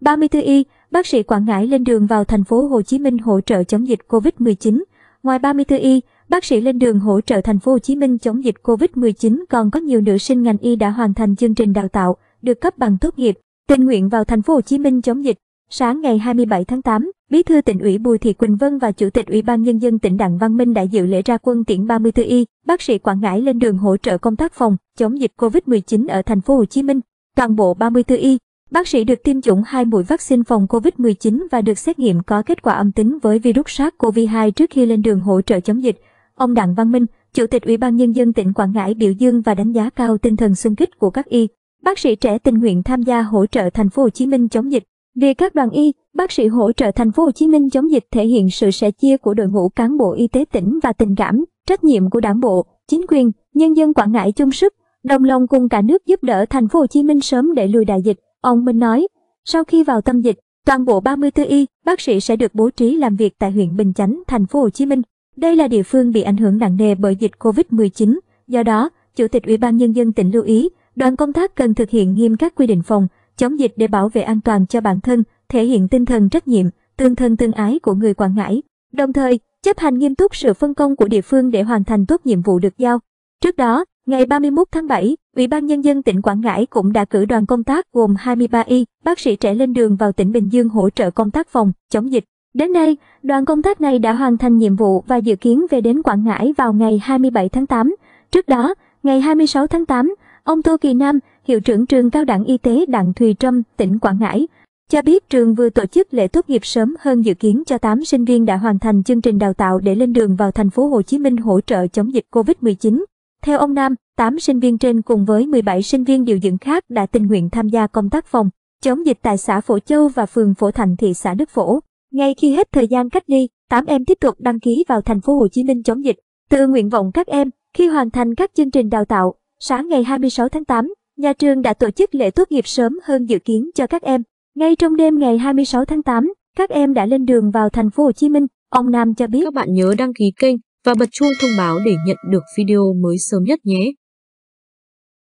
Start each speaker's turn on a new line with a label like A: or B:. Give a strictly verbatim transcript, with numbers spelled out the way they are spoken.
A: ba mươi tư y, bác sĩ Quảng Ngãi lên đường vào thành phố Hồ Chí Minh hỗ trợ chống dịch Covid mười chín. Ngoài ba mươi tư y, bác sĩ lên đường hỗ trợ thành phố Hồ Chí Minh chống dịch Covid mười chín còn có nhiều nữ sinh ngành y đã hoàn thành chương trình đào tạo, được cấp bằng tốt nghiệp, tình nguyện vào thành phố Hồ Chí Minh chống dịch. Sáng ngày hai mươi bảy tháng tám, Bí thư Tỉnh ủy Bùi Thị Quỳnh Vân và Chủ tịch Ủy ban Nhân dân tỉnh Đặng Văn Minh đã dự lễ ra quân tiễn ba mươi tư y, bác sĩ Quảng Ngãi lên đường hỗ trợ công tác phòng chống dịch Covid mười chín ở thành phố Hồ Chí Minh. Toàn bộ ba mươi tư y, bác sĩ được tiêm chủng hai mũi vaccine phòng Covid mười chín và được xét nghiệm có kết quả âm tính với virus SARS-xê o vê hai trước khi lên đường hỗ trợ chống dịch. Ông Đặng Văn Minh, Chủ tịch Ủy ban Nhân dân tỉnh Quảng Ngãi biểu dương và đánh giá cao tinh thần xung kích của các y, bác sĩ trẻ tình nguyện tham gia hỗ trợ thành phố Hồ Chí Minh chống dịch. Vì các đoàn y, bác sĩ hỗ trợ thành phố Hồ Chí Minh chống dịch thể hiện sự sẻ chia của đội ngũ cán bộ y tế tỉnh và tình cảm, trách nhiệm của Đảng bộ, chính quyền, nhân dân Quảng Ngãi chung sức, đồng lòng cùng cả nước giúp đỡ thành phố Hồ Chí Minh sớm đẩy lùi đại dịch. Ông Minh nói, sau khi vào tâm dịch, toàn bộ ba mươi tư y, bác sĩ sẽ được bố trí làm việc tại huyện Bình Chánh, thành phố Hồ Chí Minh. Đây là địa phương bị ảnh hưởng nặng nề bởi dịch Covid mười chín. Do đó, Chủ tịch Ủy ban Nhân dân tỉnh lưu ý, đoàn công tác cần thực hiện nghiêm các quy định phòng chống dịch để bảo vệ an toàn cho bản thân, thể hiện tinh thần trách nhiệm, tương thân tương ái của người Quảng Ngãi, đồng thời chấp hành nghiêm túc sự phân công của địa phương để hoàn thành tốt nhiệm vụ được giao. Trước đó, ngày ba mươi mốt tháng bảy, Ủy ban Nhân dân tỉnh Quảng Ngãi cũng đã cử đoàn công tác gồm hai mươi ba y, bác sĩ trẻ lên đường vào tỉnh Bình Dương hỗ trợ công tác phòng chống dịch. Đến nay, đoàn công tác này đã hoàn thành nhiệm vụ và dự kiến về đến Quảng Ngãi vào ngày hai mươi bảy tháng tám. Trước đó, ngày hai mươi sáu tháng tám, ông Tô Kỳ Nam, Hiệu trưởng trường Cao đẳng Y tế Đặng Thùy Trâm, tỉnh Quảng Ngãi, cho biết trường vừa tổ chức lễ tốt nghiệp sớm hơn dự kiến cho tám sinh viên đã hoàn thành chương trình đào tạo để lên đường vào thành phố Hồ Chí Minh hỗ trợ chống dịch Covid mười chín. Theo ông Nam, tám sinh viên trên cùng với mười bảy sinh viên điều dưỡng khác đã tình nguyện tham gia công tác phòng chống dịch tại xã Phổ Châu và phường Phổ Thạnh thị xã Đức Phổ. Ngay khi hết thời gian cách ly, tám em tiếp tục đăng ký vào thành phố Hồ Chí Minh chống dịch. Từ nguyện vọng các em, khi hoàn thành các chương trình đào tạo, sáng ngày hai mươi sáu tháng tám, nhà trường đã tổ chức lễ tốt nghiệp sớm hơn dự kiến cho các em. Ngay trong đêm ngày hai mươi sáu tháng tám, các em đã lên đường vào thành phố Hồ Chí Minh. Ông Nam cho biết
B: các bạn nhớ đăng ký kênh và bật chuông thông báo để nhận được video mới sớm nhất nhé.